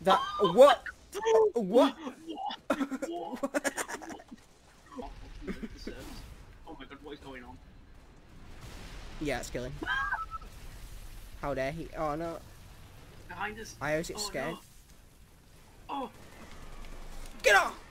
That what? What? Oh my god, what is going on? Yeah, it's killing. How dare he? Oh no. Behind us. I always get scared. No. Oh. Get off!